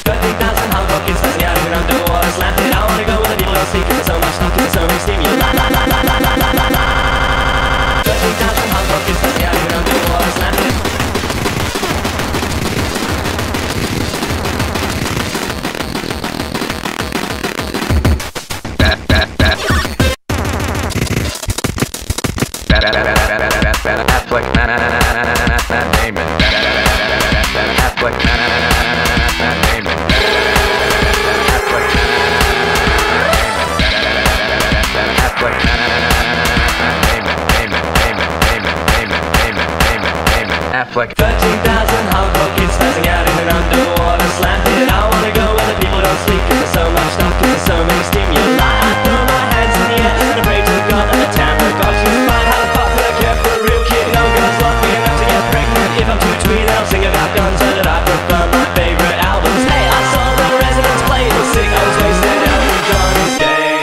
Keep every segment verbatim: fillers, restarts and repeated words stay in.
thirteen thousand hot rockets buzzing out of an underwater slanted. I wanna go where the people don't speak, 'cause there's so much talk, 'cause there's so many stimuli. thirteen thousand hot rockets buzzing out of an underwater slanted. thirteen thousand hot rockets buzzing out in an underwater slanted. I wanna go where the people don't sleep, 'cause there's so much talk, 'cause there's so many stimuli. I throw my hands in the air and I pray to God that the tamper got you fine. How the fuck would I care for a real kid? No girls love me enough to get pregnant. If I'm too tweet, I'll sing about guns, so that I prefer my favorite albums. Hey, I saw the Residents play, it was sick, I was wasted out with Johnny's game.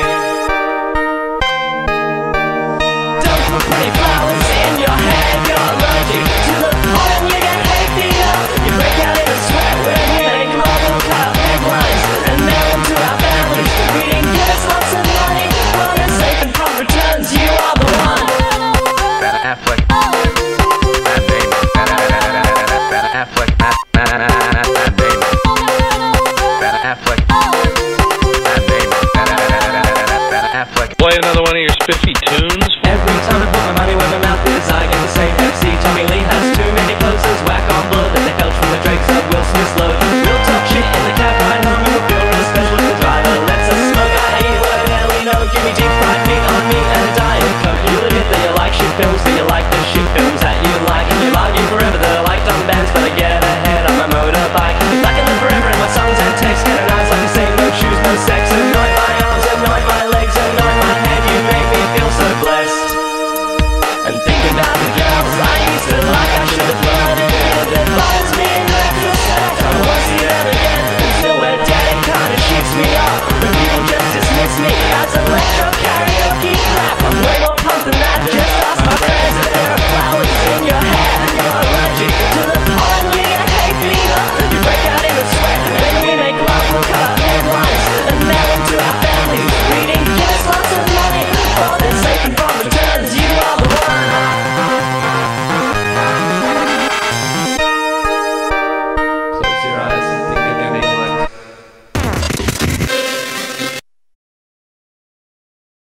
Don't put pretty flowers in your hair, you're allergic to the pollen, you get hay fever. You break out in a sweat when you make marble cut headlines and mail them to our families. We didn't give us lots of money, well they're safe and prompt returns, you are the one. Affleck, bad name. Affleck, bad name. Affleck, bad name. Affleck. Play another one of your spiffy tunes. Every time I put my money where my mouth is, I get the same Pepsi. Tommy Lee has